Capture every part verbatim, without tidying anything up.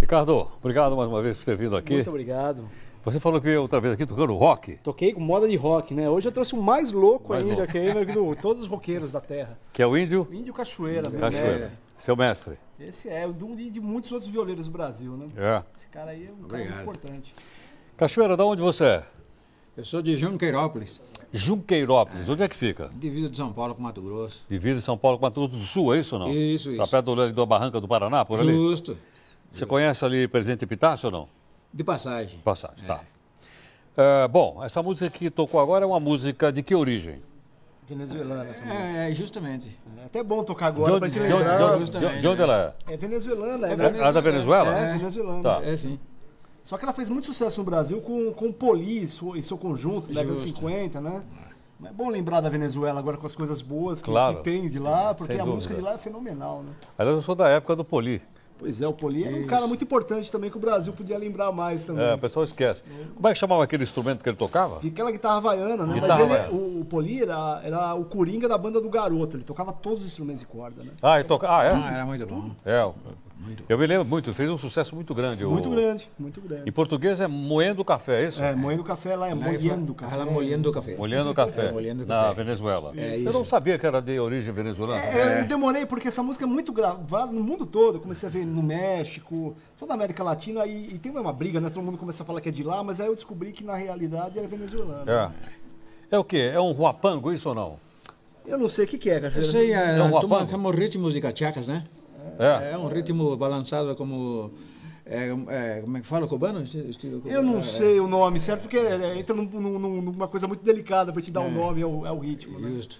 Ricardo, obrigado mais uma vez por ter vindo aqui. Muito obrigado. Você falou que veio outra vez aqui tocando rock. Toquei com moda de rock, né? Hoje eu trouxe o mais louco mais ainda, louco. que é do, todos os roqueiros da terra. Que é o Índio? O Índio Cachoeira, meu Cachoeira. mestre. Seu mestre. Esse é um de, de muitos outros violeiros do Brasil, né? É. Esse cara aí é um cara muito importante. Cachoeira, de onde você é? Eu sou de Junqueirópolis, Junqueirópolis. Onde é que fica? divisa de São Paulo com Mato Grosso. Divisa de São Paulo com Mato Grosso do Sul, é isso ou não? Isso, Tá isso. perto do, da Barranca do Paraná, por ali? Justo. Você conhece ali Presidente Epitácio ou não? De passagem. Passagem, tá. É, bom, essa música que tocou agora é uma música de que origem? Venezuelana essa música. É, é, justamente. É até bom tocar De agora onde, pra te de onde- lembrar. de onde- justamente, de- de onde né? ela é? É venezuelana, é, É né? Ela é da Venezuela? É, É. venezuelana. Tá. É, sim. Só que ela fez muito sucesso no Brasil com, com o Poli e seu, e seu conjunto, da década de Justo. cinquenta, né? É bom lembrar da Venezuela agora com as coisas boas que, Claro. que tem de lá, porque Sem a dúvida. música de lá é fenomenal, né? Aliás, eu sou da época do Poli. Pois é, o Poli era um Isso. cara muito importante também que o Brasil podia lembrar mais também. É, o pessoal esquece. Como é que chamava aquele instrumento que ele tocava? E aquela guitarra havaiana, né? Guitarra Mas ele, havaiana. o, o Poli era, era o coringa da banda do Garoto, ele tocava todos os instrumentos de corda, né? Ah, ele toca... ah é? Ah, era muito bom. É. o- Eu me lembro muito, fez um sucesso muito grande. o- Muito grande, muito grande. Em português é moendo café, é isso? É, moendo café lá, é molhando café. Ela molhando o café. Molhando café, É, molhando na café. Venezuela. É Eu não isso. sabia que era de origem venezuelana. É, eu demorei porque essa música é muito gravada no mundo todo. Eu comecei a ver no México, toda a América Latina, e, e tem uma briga, né? Todo mundo começa a falar que é de lá, mas aí eu descobri que na realidade era venezuelana. É. É o quê? É um huapango, isso ou não? Eu não sei o que, que é, Eu Cachoeira. sei, é, É um toma- guapango? como ritmos de cachacas, né? É. É um ritmo balançado como... É, é, como é que fala? Cubano? Estilo, estilo Eu não é, sei o nome certo, porque é, entra num- num- num- numa coisa muito delicada pra te dar o nome, é o, é o ritmo, É, né? justo.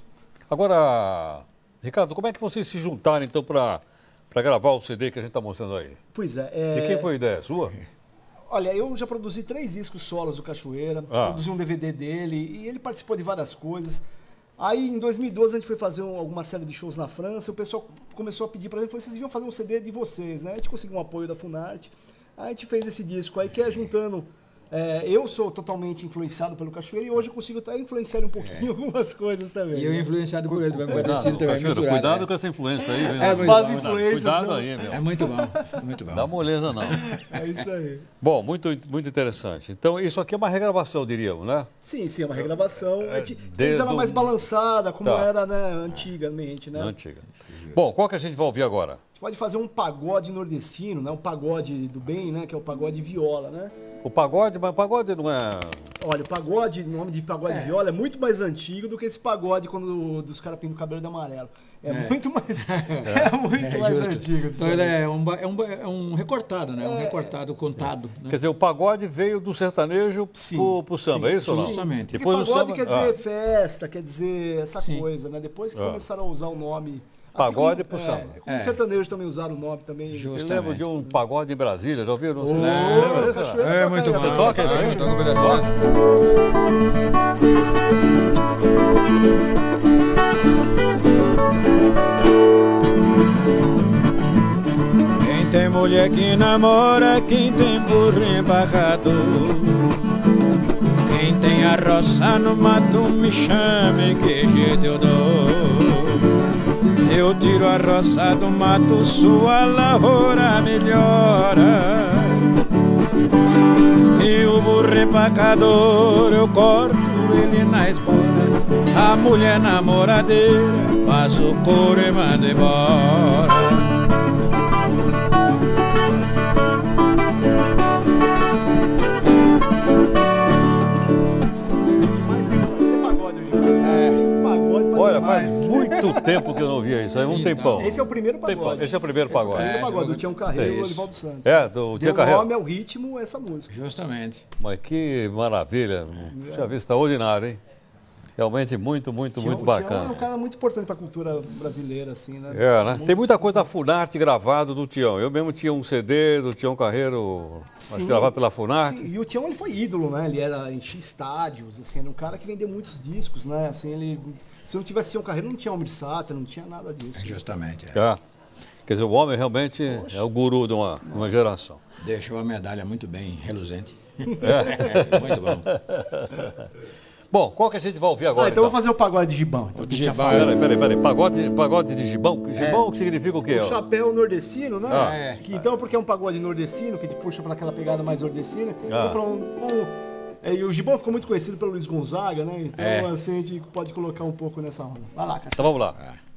Agora, Ricardo, como é que vocês se juntaram então para para gravar o C D que a gente está mostrando aí? Pois é. é... E quem foi a ideia? Sua? Olha, eu já produzi três discos solos do Cachoeira, Ah. produzi um D V D dele, e ele participou de várias coisas. Aí, em dois mil e doze, a gente foi fazer um- alguma série de shows na França, e o pessoal começou a pedir pra gente, falou, vocês deviam fazer um C D de vocês, né? A gente conseguiu um apoio da Funarte, aí a gente fez esse disco aí, que é juntando... é, eu sou totalmente influenciado pelo Cachoeira, e hoje eu consigo até influenciar um pouquinho algumas coisas também. E eu né? influenciado por ele, vai Cuidado, estilo também, Cachoeira, misturado. cuidado é. com essa influência aí. viu? É, As muito más bom, influências Cuidado são... aí, meu. É muito bom, muito bom. Dá moleza não. É isso aí. Bom, muito, muito interessante. Então, isso aqui é uma regravação, diríamos, né? Sim, sim, é uma regravação. A gente desde fez ela o- mais balançada, como Tá. era, né, antigamente, né? Na antiga. Bom, qual que a gente vai ouvir agora? Você pode fazer um pagode nordestino, né? Um pagode do bem, né? Que é o pagode viola, né? O pagode, mas o pagode não é... Olha, o pagode, o nome de pagode viola é muito mais antigo do que esse pagode quando dos caras pintam o cabelo de amarelo. É, muito mais, é. muito É mais justo. antigo. Então ele é um, ba- é um, ba- é um recortado, né? Um recortado, contado. Né? Quer dizer, o pagode veio do sertanejo pro, pro samba, sim, é isso ou não? justamente. Porque Depois do pagode samba... quer dizer Ah, festa, quer dizer essa Sim. coisa, né? Depois que Ah. começaram a usar o nome... Pagode pro é, samba. Como É. os sertanejos também usaram o nome também. eu Justo. lembro de um pagode em Brasília, já ouviram? Não sei Ô, se- lembra o disso? Cachoeira É toca muito aí, bom. ó. Você toca isso aí? Toca o Brasil. Quem tem mulher que namora, quem tem burro embarcado. Quem tem a roça no mato, me chame que jeito eu dou. Eu tiro a roça do mato, sua lavoura melhora. E o burro empacador, eu corto ele na espora. A mulher namoradeira, passo o couro e mando embora. Mas tem, tem pagode hoje. É. Pagode pra Olha, demais. faz muito tempo que eu não via isso aí, um Então, tempão. Esse é o primeiro Tempão. pagode. Esse é o primeiro Esse é o pagode. primeiro É, pagode, do esse Tião é Carreiro e isso. Olivaldo Santos. É, do Deu Tia Carreiro. nome ao ritmo essa música. Justamente. Mas que maravilha, puxa vida, extraordinário, hein? Realmente muito, muito, Tião- muito Tião é um bacana. cara muito importante pra cultura brasileira, assim, né? É, né? Tem muita coisa da Funarte gravado do Tião. Eu mesmo tinha um C D do Tião Carreiro, acho que Sim. gravado pela Funarte. Sim, e o Tião, ele foi ídolo, né? Ele era enchia estádios, assim, era um cara que vendeu muitos discos, né? Assim, ele... Se não tivesse Tião Carreiro, não tinha Almir Sater, não tinha nada disso. Justamente. é. É. Quer dizer, o homem realmente é o guru de uma, de uma geração. Deixou a medalha muito bem reluzente. É. Muito bom. Bom, qual que a gente vai ouvir agora? Ah, então, então eu vou fazer o pagode de gibão. Então, O de gibão. Peraí, peraí, peraí. Pagode, pagode de gibão? Gibão É. significa o quê? O ó? chapéu nordestino, né? Ah. É. Que, então, porque é um pagode nordestino, que te puxa pra aquela pegada mais nordestina. Ah. Então, falando, um, é, e o gibão ficou muito conhecido pelo Luiz Gonzaga, né? Então, É. assim, a gente pode colocar um pouco nessa onda. Vai lá, cara. Então vamos lá.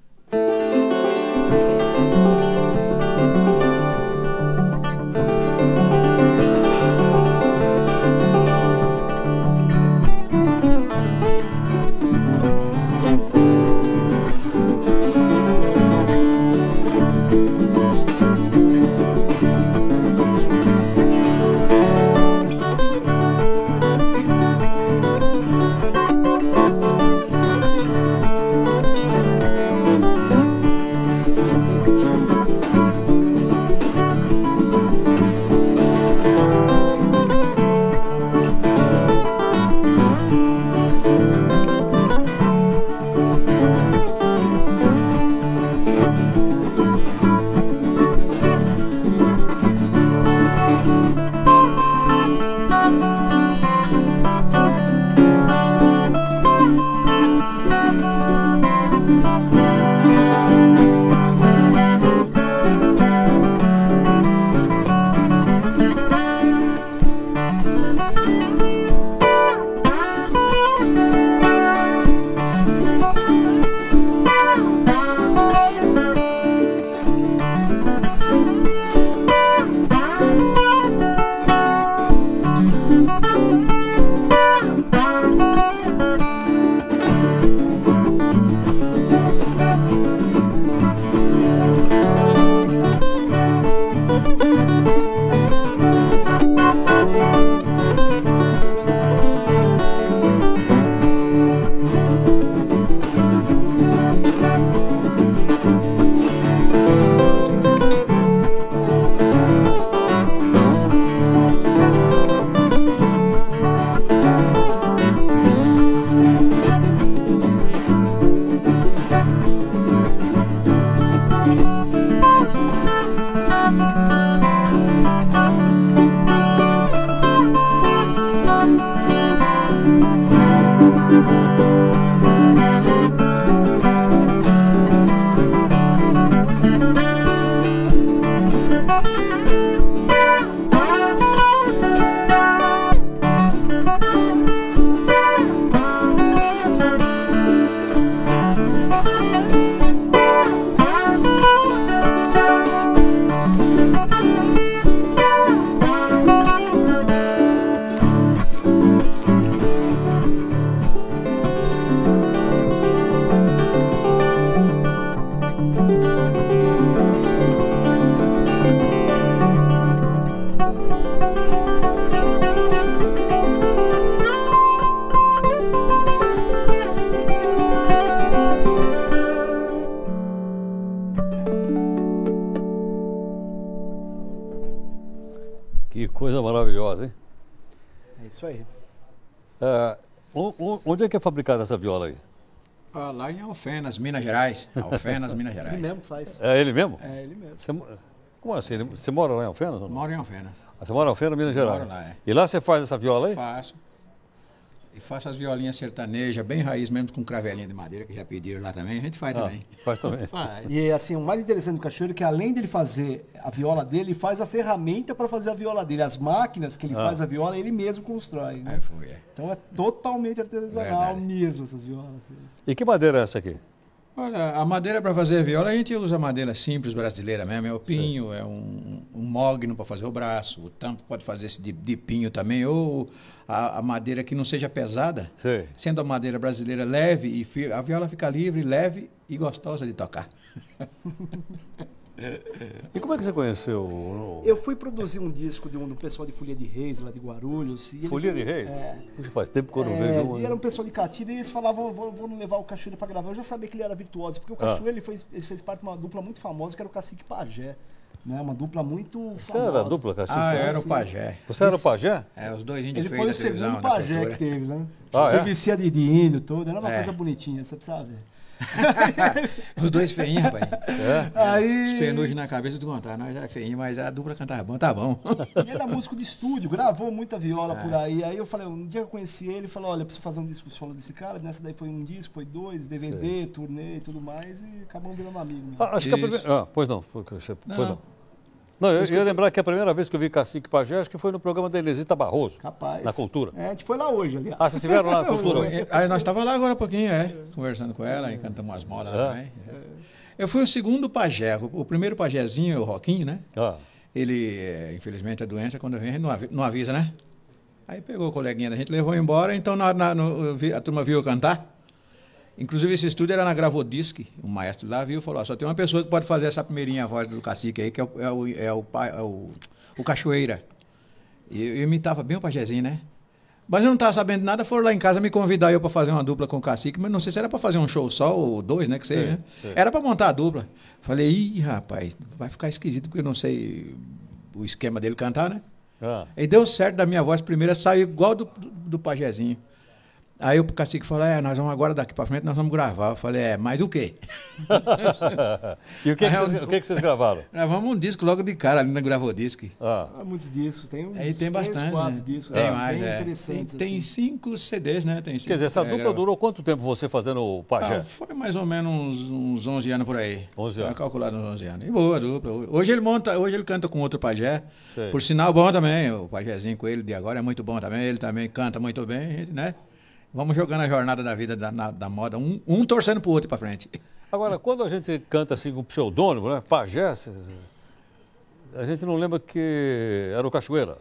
Que coisa maravilhosa, hein? É isso aí. É, o- o- onde é que é fabricada essa viola aí? Ah, lá em Alfenas, Minas Gerais. Alfenas, Minas Ele Gerais. mesmo faz. É ele mesmo? É ele mesmo. Você mo- como assim? Ele- Você mora lá em Alfenas? ou não? Moro em Alfenas. Ah, Você mora em Alfenas, Minas Gerais? Moro lá, é. E lá você faz essa viola aí? Faço. E faço as violinhas sertanejas, bem raiz mesmo, com cravelinha de madeira, que já pediram lá também. A gente faz Ah, também. faz também. Faz. E assim, o mais interessante do Cachoeiro é que além dele fazer a viola dele, ele faz a ferramenta para fazer a viola dele. As máquinas que ele Ah. faz a viola, ele mesmo constrói. Né? É, foi, é. Então é totalmente artesanal Verdade. mesmo essas violas. assim. E que madeira é essa aqui? Olha, a madeira para fazer a viola, a gente usa madeira simples brasileira mesmo. É o pinho, é um, um mogno para fazer o braço. O tampo pode fazer esse de, de pinho também. Ou a, a madeira que não seja pesada. Sei. Sendo a madeira brasileira leve, e fi- a viola fica livre, leve e gostosa de tocar. E como é que você conheceu o... Eu fui produzir um disco de um do pessoal de Folia de Reis, lá de Guarulhos. E eles- Folia de Reis? É. Puxa, faz tempo que eu não É, vejo. um, e era um pessoal de Catira e eles falavam, vou, vou levar o Cachoeira pra gravar. Eu já sabia que ele era virtuoso, porque o Ah. Cachoeira ele fez, ele fez parte de uma dupla muito famosa, que era o Cacique Pajé. Né? Uma dupla muito Você famosa. era dupla, Cacique? Ah, eu era o sim. pajé. Você era o pajé? É, os dois índios Ele feios foi o da televisão, segundo da pajé cultura. que teve, né? Ah, Você é? vestia de, de índio todo, era uma É. coisa bonitinha, você precisa ver. Os dois feinhos, rapaz. É? Aí... Os penugem na cabeça de contar. Nós era feinho, mas a dupla cantava bom, tá bom. Ele era músico de estúdio, gravou muita viola por aí. Aí eu falei, um dia que eu conheci ele, ele falou, olha, eu preciso fazer um disco solo desse cara. Nessa daí foi um disco, foi dois, D V D, Sei. turnê e tudo mais. E acabamos virando amigos. Ah, acho que a primeira... Ah, pois não. Pois não. não. Não, eu ia lembrar que a primeira vez que eu vi Cacique Pajé, acho que foi no programa da Elisita Barroso. Capaz. Na Cultura. É, a gente foi lá hoje, aliás. Ah, vocês estiveram lá na Cultura? Aí nós estávamos lá agora um pouquinho, é, conversando com ela, e cantamos umas modas lá também. É. Eu fui o segundo pajé, o primeiro pajézinho, o Roquinho, né? Ah. Ele, infelizmente, a doença, quando vem, não avisa, né? Aí pegou o coleguinha da gente, levou embora, então na, na, no, a turma viu eu cantar. Inclusive, esse estúdio era na Gravodisc, o maestro lá viu e falou, ó, só tem uma pessoa que pode fazer essa primeirinha voz do Cacique aí, que é o, é o, é o, é o, o Cachoeira. E eu, eu imitava bem o pajézinho, né? Mas eu não estava sabendo nada, foram lá em casa me convidar eu para fazer uma dupla com o Cacique, mas não sei se era para fazer um show só ou dois, né, que seja, sim, né? Sim. Era para montar a dupla. Falei, ih, rapaz, vai ficar esquisito porque eu não sei o esquema dele cantar, né? Ah. E deu certo da minha voz primeira, saiu igual do, do, do pajézinho. Aí o Cacique falou, é, nós vamos agora daqui para frente, nós vamos gravar. Eu falei, é, mas o quê? E o que, que, vocês, o que, que vocês gravaram? Gravamos um disco logo de cara ali na Gravodisc. Ah. Há muitos discos, tem uns Aí tem bastante, quatro né? discos. Tem é, mais, bem é. interessantes. Tem, tem assim. cinco C Ds, né? Tem cinco, Quer dizer, essa é, dupla grava... durou quanto tempo você fazendo o pajé? Ah, foi mais ou menos uns, uns onze anos por aí. onze anos. Foi calculado uns onze anos. E boa a dupla. Hoje ele, monta, hoje ele canta com outro pajé. Sei. Por sinal, bom também. O pajézinho com ele de agora é muito bom também. Ele também canta muito bem, né? Vamos jogando a jornada da vida da, na, da moda, um, um torcendo pro outro para frente. Agora, quando a gente canta assim com pseudônimo, né? Pajé, a gente não lembra que era o Cachoeira.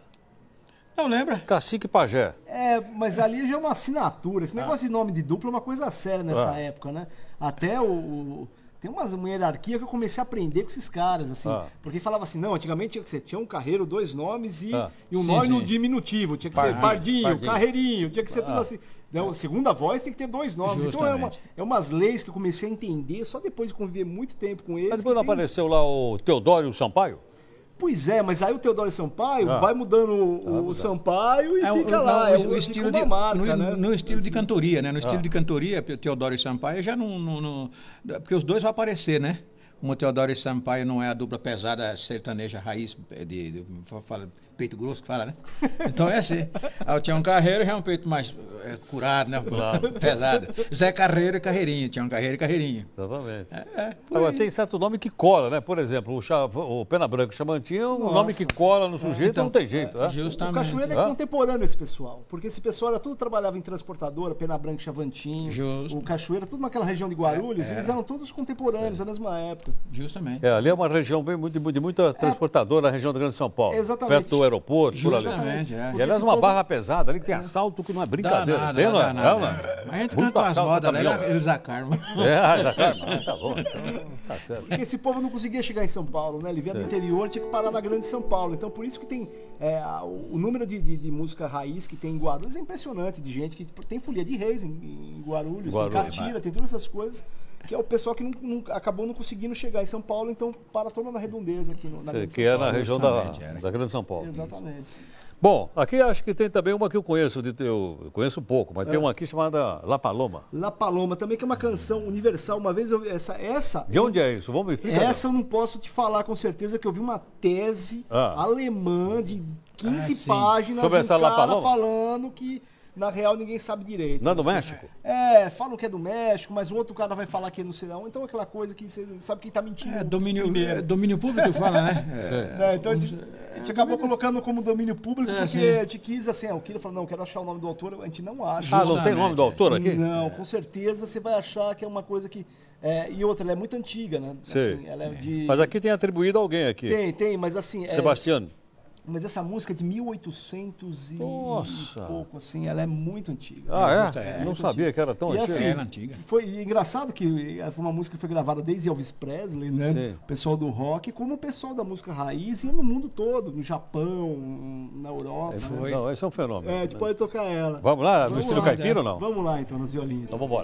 Não lembra? Cacique Pajé. É, mas ali já é uma assinatura. Esse negócio ah. de nome de dupla é uma coisa séria nessa ah. época, né? Até o... o... Tem umas, uma hierarquia que eu comecei a aprender com esses caras, assim. Ah. Porque falava assim, não, antigamente tinha que ser, tinha um Carreiro, dois nomes e, ah. e um sim, nome sim. no diminutivo. Tinha que Pardinho, ser Pardinho, Pardinho, Carreirinho, tinha que ser ah. tudo assim. Não, segunda voz tem que ter dois nomes. Justamente. Então é, uma, é umas leis que eu comecei a entender só depois de conviver muito tempo com eles. Mas depois não tem... apareceu lá o Teodoro Sampaio? Pois é, mas aí o Teodoro Sampaio ah. vai mudando o, o Sampaio e é, fica o, lá. Não, é o, o estilo de, marca, no, né? no estilo de cantoria, né? No estilo ah. de cantoria, Teodoro e Sampaio já não, não, não... Porque os dois vão aparecer, né? Como Teodoro e Sampaio não é a dupla pesada sertaneja raiz, de, de, de fala, peito grosso que fala, né? Então é assim. Aí o Tião Carreiro já é um peito mais é, curado, né? Claro. Pesado. Zé Carreiro e Carreirinho. Tião Carreiro e Carreirinho. Exatamente. É, é, Agora, tem certo nome que cola, né? Por exemplo, o, Cha... o Pena Branca Chamantinho é um Nossa. nome que cola no sujeito, é, então, não tem jeito. É, é. Justamente. O Cachoeira é contemporâneo esse pessoal. Porque esse pessoal era tudo trabalhava em transportadora, Pena Branca e Chavantinho. Justo. O Cachoeira, tudo naquela região de Guarulhos, é, é. eles eram todos contemporâneos, é. na mesma época. Justamente. É, ali é uma região bem, de, de muita transportadora é. na região do Grande São Paulo. Exatamente. Perto do aeroporto, Justamente, por ali. É. E aliás, uma povo... barra pesada ali que tem assalto que não é brincadeira. Dá nada, tem, não, dá nada. Não, não. A gente canta umas modas, né? Eles acarmam. É, acarmam. Tá bom, então tá certo. Porque esse povo não conseguia chegar em São Paulo, né? Ele vinha do interior, tinha que parar na Grande São Paulo. Então, por isso que tem é, o, o número de, de, de música raiz que tem em Guarulhos é impressionante, de gente que tem Folia de Reis em, em Guarulhos, Guarulhos, tem Catira, tem todas essas coisas. Que é o pessoal que não, não, acabou não conseguindo chegar em São Paulo, então para toda na redondeza aqui no, na Sei, que é na região da, da Grande São Paulo. Exatamente. Bom, aqui acho que tem também uma que eu conheço, de teu, eu conheço pouco, mas é. tem uma aqui chamada La Paloma. La Paloma, também que é uma canção universal. Uma vez eu essa essa De onde é isso? Vamos me explicar. Essa eu não posso te falar com certeza, que eu vi uma tese ah. alemã de quinze ah, páginas sobre essa um cara La Paloma falando que na real ninguém sabe direito. Não é do assim. México? É, falam que é do México, mas o outro cara vai falar que é não sei não. Então é aquela coisa que você sabe quem tá mentindo. É domínio, é, domínio público fala, né? É. É, então a gente, a gente acabou colocando como domínio público é, porque sim. a gente quis assim, o Kira falou, não, quero achar o nome do autor, a gente não acha. Ah, não tem nome do autor aqui? Não, é. com certeza você vai achar que é uma coisa que... É, e outra, ela é muito antiga, né? Assim, ela é de... Mas aqui tem atribuído alguém aqui. Tem, tem, mas assim... Sebastiano. É... Mas essa música é de mil e oitocentos e pouco, assim, ela é muito antiga. Ah, é? é? é não sabia antiga. que era tão e, antiga. Assim, é antiga. Foi engraçado que foi uma música que foi gravada desde Elvis Presley, né? Sim. O pessoal do rock, como o pessoal da música raiz e no mundo todo, no Japão, na Europa. É, foi. Né? Não, esse é um fenômeno. É, a gente pode tocar ela. Vamos lá, vamos no estilo lá, caipira é. ou não? Vamos lá, então, nas violinhas. Então, vamos embora.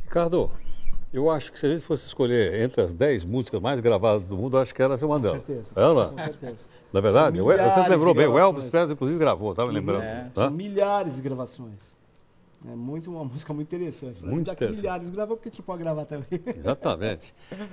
Ricardo, eu acho que se a gente fosse escolher entre as dez músicas mais gravadas do mundo, eu acho que era uma delas. Com certeza. É, não? Com certeza. Na verdade, São você milhares lembrou de bem, o Elvis gravações. Presley inclusive gravou, estava lembrando. É, Hã? são milhares de gravações. É muito, uma música muito interessante. Muito Já que interessante. milhares gravou, porque tipo pode gravar também. Exatamente.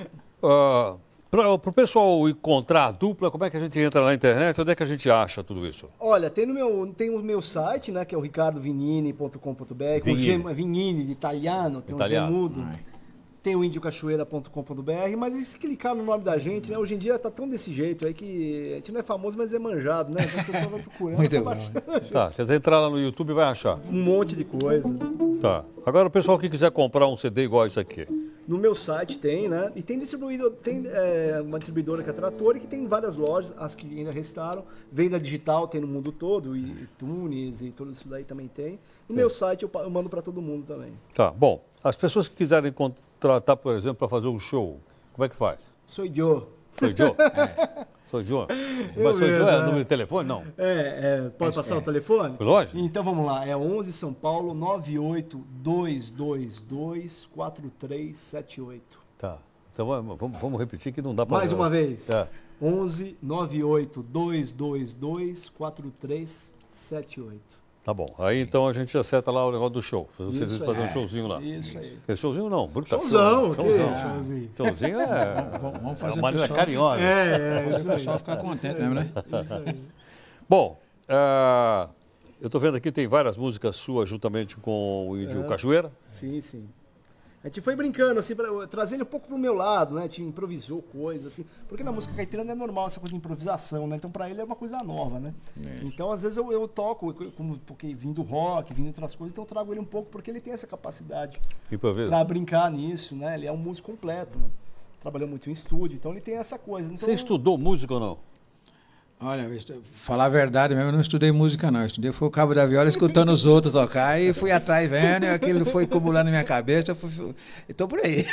Uh, Para o pessoal encontrar a dupla, como é que a gente entra na internet? Onde é que a gente acha tudo isso? Olha, tem, no meu, tem o meu site, né, que é o ricardo vinini ponto com ponto br, com Vinini. G, Vinini, de italiano, tem Italiano. um G mudo. Tem o índio cachoeira ponto com ponto br, mas e se clicar no nome da gente, né? Hoje em dia tá tão desse jeito aí que a gente não é famoso, mas é manjado, né? Então as pessoas vão procurando. Muito tá bom. baixando Tá, se você entrar lá no YouTube, vai achar. um monte de coisa. Tá. Agora, o pessoal que quiser comprar um C D igual esse aqui. No meu site tem, né? E tem distribuído, tem é, uma distribuidora que é a Trattori, que tem várias lojas, as que ainda restaram. Venda digital tem no mundo todo, e iTunes e tudo isso daí também tem. No meu site eu, pa- eu mando para todo mundo também. Tá, bom. As pessoas que quiserem contratar, por exemplo, para fazer um show, como é que faz? Sou eu. Sou Joe? Sou Joe. Eu Mas sou mesmo, Joe é é. número de telefone? Não. É, é, pode passar o telefone? Lógico. Então vamos lá, é onze São Paulo nove oito dois dois dois quatro três sete oito. Tá. Então vamos, vamos- vamos repetir que não dá para... Mais uma vez. É. onze nove oito dois dois dois quatro três sete oito. Tá bom. Aí então a gente acerta lá o negócio do show. Você Isso fazer um aí. showzinho lá. Isso aí. É showzinho não, bruta. Showzão, show, que showzão. showzinho. Showzinho é, Vamos- vamos é fazer uma o maneira pessoal- carinhosa. É, é, O isso aí. pessoal ficar contente mesmo, né? Isso aí. Bom, ah, eu estou vendo aqui tem várias músicas suas juntamente com o Índio É. Cachoeira. Sim, sim. A gente foi brincando, assim, pra, trazer ele um pouco pro meu lado, né? A gente improvisou coisas, assim. Porque na música caipira não é normal essa coisa de improvisação, né? Então pra ele é uma coisa nova, né? Então às vezes eu, eu toco, eu- como toquei vindo rock, vindo outras coisas, então eu trago ele um pouco porque ele tem essa capacidade Improvisa. pra brincar nisso, né? Ele é um músico completo, né? Trabalhou muito em estúdio, então ele tem essa coisa. Então, Você estudou música ou não? Olha, eu estu- falar a verdade mesmo, eu não estudei música não. Eu estudei foi o cabo da viola escutando os outros tocar e fui atrás vendo, e aquilo foi acumulando na minha cabeça. Eu fui, fui, estou por aí.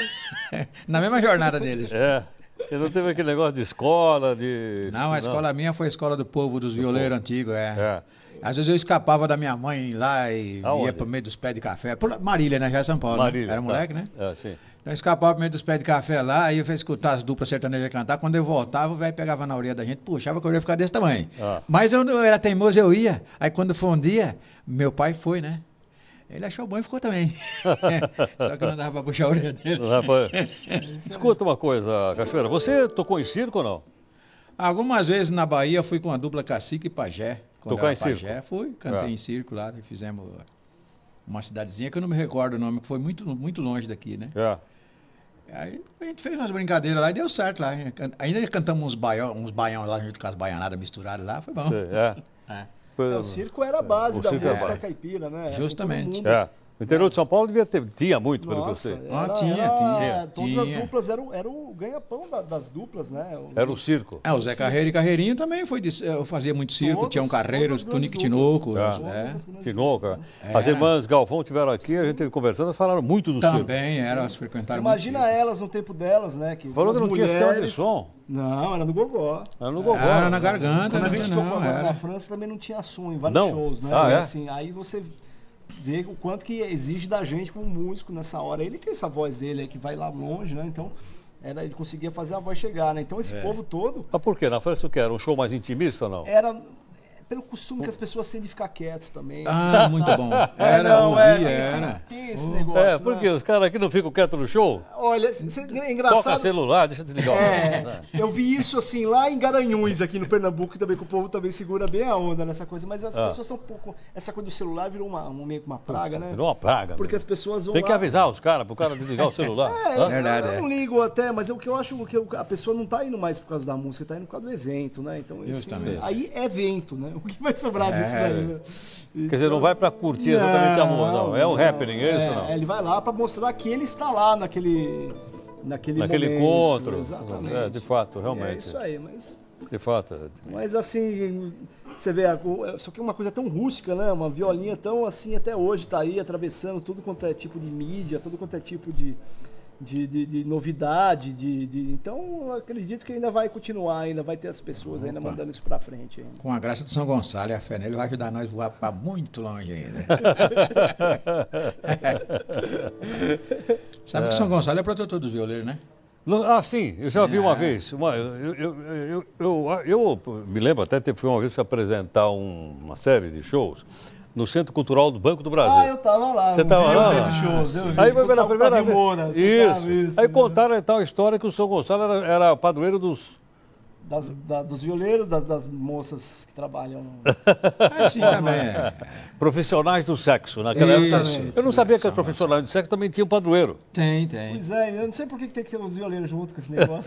Na mesma jornada deles. É. Você não teve aquele negócio de escola, de... Não, a escola minha foi a escola do povo, dos violeiros antigos, é. É. Às vezes eu escapava da minha mãe lá e Aonde? ia pro meio dos pés de café. Por Marília, né? Já é São Paulo. né? Marília, Era tá. moleque, né? É, sim. Então eu escapava pro meio dos pés de café lá, aí eu fui escutar as duplas sertanejas cantar. Quando eu voltava, o velho pegava na orelha da gente, puxava que eu ia ficar desse tamanho. Ah. Mas eu, eu era teimoso, eu ia. Aí quando foi um dia, meu pai foi, né? Ele achou bom e ficou também. Só que não dava pra puxar a orelha dele. Não dá pra- Escuta uma coisa, Cachoeira. Você tocou em circo ou não? Algumas vezes na Bahia eu fui com a dupla Cacique e Pajé. Quando Tocar eu era em circo? Pajé, fui, cantei É. em circo lá, e fizemos uma cidadezinha que eu não me recordo o nome, que foi muito, muito longe daqui, né? É. Aí a gente fez umas brincadeiras lá e deu certo lá. Ainda cantamos uns baião, uns baião lá junto com as baianadas misturadas lá, foi bom. Sei, é. É. Foi- É, o circo era a base O da circo era a música base. caipira, né? Assim, Justamente. todo mundo- É. No interior de São Paulo devia ter, tinha muito, pelo Nossa, que eu sei. Ah, era- tinha, era- tinha, Todas tinha. as duplas eram, era o ganha-pão da- das duplas, né? O- Era o circo. É, o Zé Carreiro e Carreirinho também foi de, eu fazia muito circo, Todas- tinha um Carreiro, todas as Tunique grandes Tinoco, duplas. Ah. Todas é. as grandes Tinoca. É. As irmãs Galvão tiveram aqui, a gente teve conversando, elas falaram muito do circo. Também era, elas frequentaram Imagina muito circo. elas no tempo delas, né? Que Falou que as não tinha sistema de mulheres- som. Não, era no gogó. Era no gogó. Era na garganta, Quando a não gente tinha tocou não, agora na era. França também não tinha som em vários Não? shows, né? Ah, E é? assim, aí você vê o quanto que exige da gente como músico nessa hora. Ele tem essa voz dele aí que vai lá longe, né? Então, era, ele conseguia fazer a voz chegar, né? Então esse É. povo todo Mas por quê? Na França o que era? Um show mais intimista ou não? era pelo costume que as pessoas têm de ficar quieto também. Ah, assim. muito bom. É, Era, não, é, ouvia, tem esse- era. tem esse negócio, É, porque né? os caras aqui não ficam quietos no show. Olha, cê- cê- é Toca engraçado. celular, deixa eu desligar o É, né? eu vi isso assim lá em Garanhuns, aqui no Pernambuco, também que o povo também segura bem a onda nessa coisa, mas as Ah. pessoas são um pouco. Essa coisa do celular virou uma, um- meio que uma praga, né? Virou uma praga. Porque as mesmo. pessoas vão Tem que lá- avisar os caras pro cara desligar o celular. É, Hã? Verdade, eu é. não ligo até, mas é o que eu acho que eu- a pessoa não tá indo mais por causa da música, tá indo por causa do evento, né? Então, esse- Justamente. aí é evento, né? O que vai sobrar É. disso daí, né? Quer dizer, não vai pra curtir exatamente a música, não. É um happening, é isso é, ou não? Ele vai lá pra mostrar que ele está lá naquele. Naquele, Naquele momento, encontro. Exatamente. É, de fato, É realmente. isso aí, mas. De fato. Mas assim, você vê, a- o- só que é uma coisa tão rústica, né? Uma violinha tão assim, até hoje tá aí atravessando tudo quanto é tipo de mídia, tudo quanto é tipo de, de, de, de novidade, de, de- então eu acredito que ainda vai continuar, ainda vai ter as pessoas ainda mandando isso pra frente. Ainda. Com a graça de São Gonçalo e a fé nele vai ajudar nós a voar para muito longe ainda. Sabe que São Gonçalo é protetor dos violeiros, né? No- Ah, sim, eu já Sim, vi uma é. vez. Uma, eu, eu, eu, eu, eu me lembro até que fui uma vez apresentar um- uma série de shows no Centro Cultural do Banco do Brasil. Ah, eu tava lá. Você eu tava vi lá? Nesses shows, eu vi. Aí foi pela O primeira Otávio vez. Moura, você isso. tava, isso, Aí né? contaram então a história que o São Gonçalo era, era padroeiro dos. Das, da- dos violeiros, das, das moças que trabalham. Ah, sim, também. é. Profissionais do sexo. Naquela época. Isso, Eu não sabia que os São profissionais do sexo também tinham padroeiro. Tem, tem. Pois é, eu não sei por que que tem que ter os violeiros junto com esse negócio.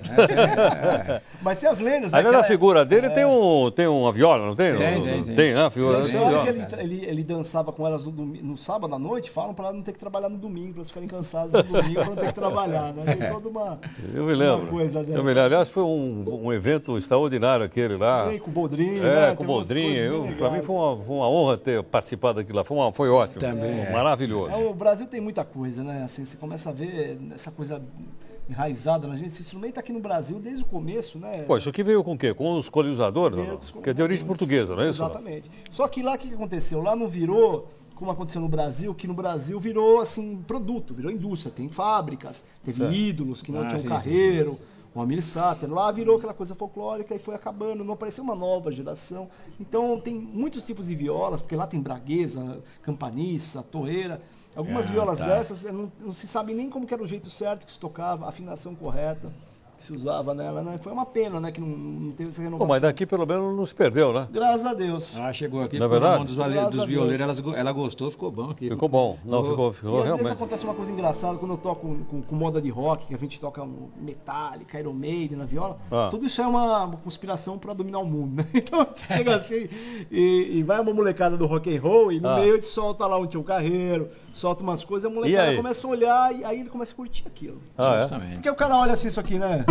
Mas tem as lendas, né? Aí na Aquela- figura dele tem, um, tem uma viola, não tem? Tem, Não- tem, não tem. Tem, né? A figura, Tem tem hora viola. que ele, ele, ele dançava com elas no, domi- no sábado à noite, falam pra ela não ter que trabalhar no domingo, pra elas ficarem cansadas no domingo, pra não ter que trabalhar, né? Tem toda uma. Eu me lembro. Uma coisa Eu dessa. me lembro. Aliás, foi um, um evento extraordinário aquele lá. Sei, com o Boldrinho. É, né? com o Tem umas Boldrinho. coisas Eu, bem pra mim legais. foi uma, foi uma honra ter participado daquilo lá. Foi, uma, foi ótimo. Também é. Maravilhoso. É, o Brasil tem muita coisa, né? Assim, você começa a ver essa coisa enraizada na gente. Esse instrumento tá aqui no Brasil desde o começo, né? Pô, isso aqui veio com o quê? Com os colonizadores? Veio Não? com os Que é de origem portuguesa, não é isso? Exatamente. Só que lá o que que aconteceu? Lá não virou, como aconteceu no Brasil, que no Brasil virou assim, produto, virou indústria. Tem fábricas, teve Certo. ídolos que não Ah, tinham sim, carreiro, o Amir Sater. Lá virou aquela coisa folclórica e foi acabando, não apareceu uma nova geração. Então tem muitos tipos de violas, porque lá tem braguesa, campaniça, torreira. Algumas Ah, violas tá. dessas eh, não, não se sabe nem como que era o jeito certo que se tocava, a afinação correta que se usava nela, né? Foi uma pena, né, que não, não teve essa Pô, renovação. mas daqui pelo menos não se perdeu, né? Graças a Deus. Ela chegou aqui, Na ficou verdade? na mão dos, vale- Graças dos a Deus. violeiros, elas go- ela gostou, ficou bom aqui. Ficou bom. Não, Oh. ficou, E ficou às vezes realmente. acontece uma coisa engraçada, quando eu toco com, com moda de rock, que a gente toca um Metallica, Iron Maiden na viola, Ah. tudo isso é uma, uma conspiração para dominar o mundo, né? Então chega assim e, e vai uma molecada do rock and roll e no Ah. meio a gente solta lá um Tio Carreiro, solta umas coisas, a E molecada aí? começa a olhar e aí ele começa a curtir aquilo. Ah, é? Justamente. Porque o cara olha assim isso aqui, né?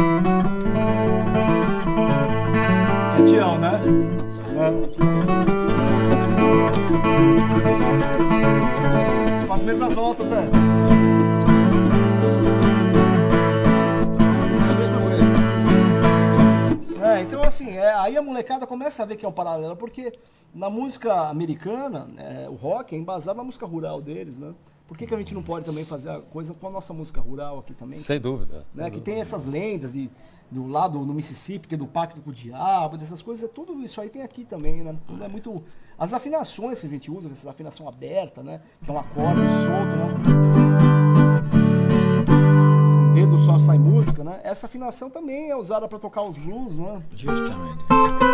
É Tião, né? É. Faz as mesmas notas, velho. É, então assim, é, aí a molecada começa a ver que é um paralelo, porque na música americana, é, o rock é embasado na música rural deles, né? Por que, que a gente não pode também fazer a coisa com a nossa música rural aqui também? Sem dúvida. Né? Que tem essas lendas de, do lado no Mississippi, que é do pacto com o diabo, dessas coisas, tudo isso aí tem aqui também, né? Tudo é muito... As afinações que a gente usa, essa afinação aberta, né? Que é um acorde solto, né? Com o dedo só sai música, né? Essa afinação também é usada para tocar os blues, né? Justamente.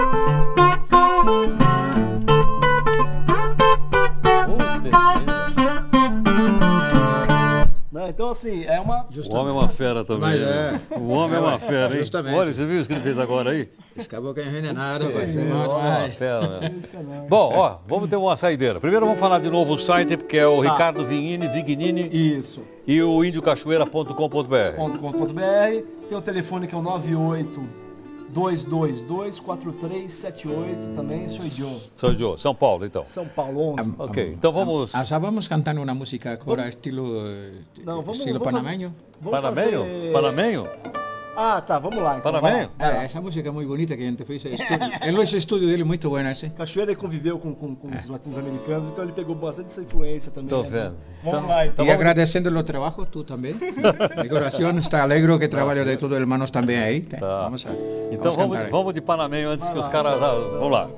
Né? Então, assim, é uma... O homem é uma fera também. Mas né? é. O homem é uma fera, hein? Justamente. Olha, você viu isso que ele fez agora aí? Esse caboclo é envenenado, rapaz. Você É mata uma mais. fera mesmo. Impressionante. Bom, ó, vamos ter uma saideira. Primeiro vamos falar de novo o site, que é o Tá. Ricardo Vignini, Vignini Isso. e o índio cachoeira ponto com ponto br. .com.br. Tem o telefone que é o nove oito dois dois dois quatro três sete oito também, sou Joe. São Joe, São Paulo, então. São Paulo onze. Ok, então vamos... Ah, já vamos cantando uma música agora estilo, eh, Não, vamos- estilo vamos panameño? Vamos Panamenho? fazer- Panamenho? Ah, tá, vamos lá. Então, Panamenho? vai lá, vai lá. Ah, essa música é muito bonita que a gente fez. Estúdio. Esse estúdio dele é muito bueno, esse. Cachoeira ele conviveu com, com, com os latinos-americanos, então ele pegou bastante essa influência também. Tô né? vendo. Vamos Então- lá, então. E agradecendo o trabalho, tu também. De coração, está alegre que o trabalho de todos os irmãos também aí. Tá. Vamos a, Então vamos, cantar aí. vamos de Panamenho antes Vai que os lá. caras... ah, Vamos lá.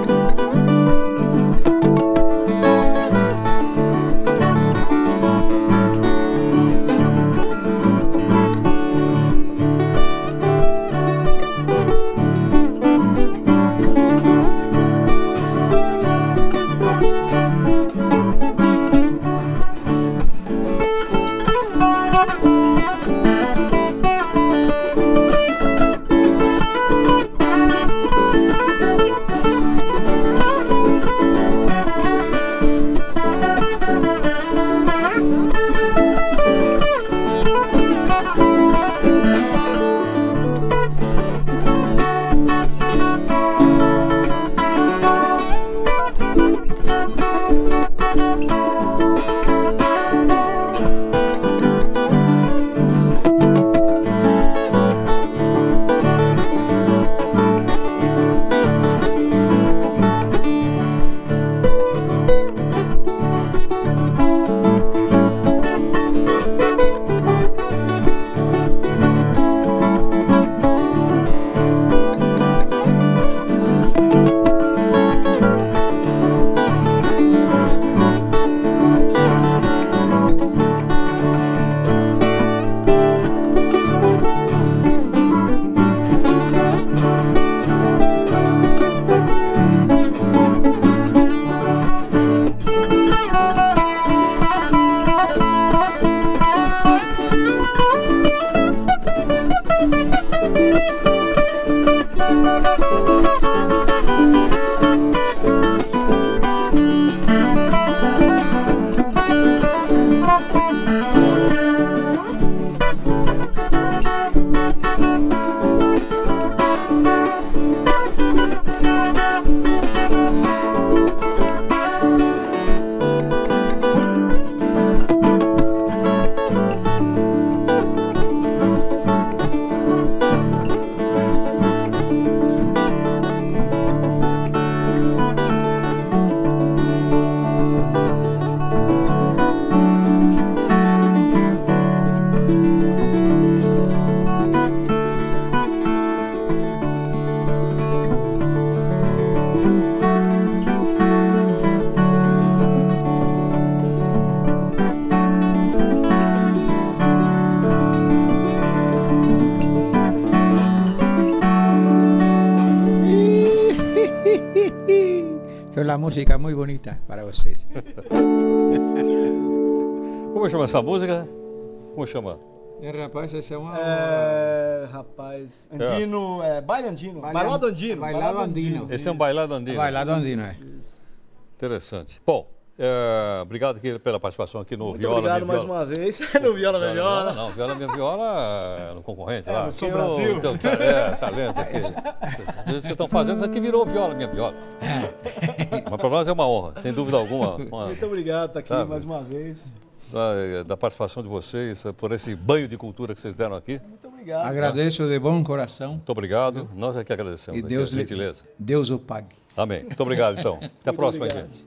Thank La música muy bonita para vocês. Como chama essa música? Como chama? E, rapaz, esse é uma... É, rapaz, andino, é, baile andino, Baile- bailado andino. bailado andino. Esse é um bailado andino. Bailado andino, é. Interessante. Bom, é, obrigado aqui pela participação aqui no Muito Viola obrigado Minha mais Viola. uma vez. No Viola Minha Viola. Não, Viola Minha Viola é no concorrente É, lá. no Som Aqui Brasil. o teu ta- é, talento aqui. Vocês estão fazendo, isso aqui virou Viola Minha Viola. Mas para nós é uma honra, sem dúvida alguma. Uma, Muito obrigado por estar aqui Sabe? mais uma vez. da, da participação de vocês, por esse banho de cultura que vocês deram aqui. Muito obrigado. Agradeço de bom coração Muito obrigado. Nós é que agradecemos. e aqui, Deus, a gentileza. lhe, Deus o pague. Amém. Muito obrigado, então. Até a próxima, obrigado. gente.